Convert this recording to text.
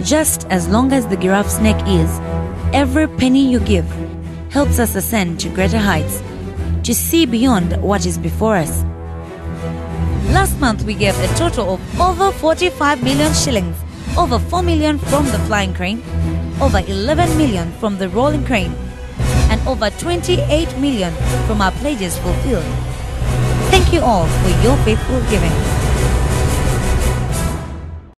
Just as long as the giraffe's neck is, every penny you give helps us ascend to greater heights, to see beyond what is before us. Last month we gave a total of over 45 million shillings, over 4 million from the flying crane, over 11 million from the rolling crane, and over 28 million from our pledges fulfilled. Thank you all for your faithful giving.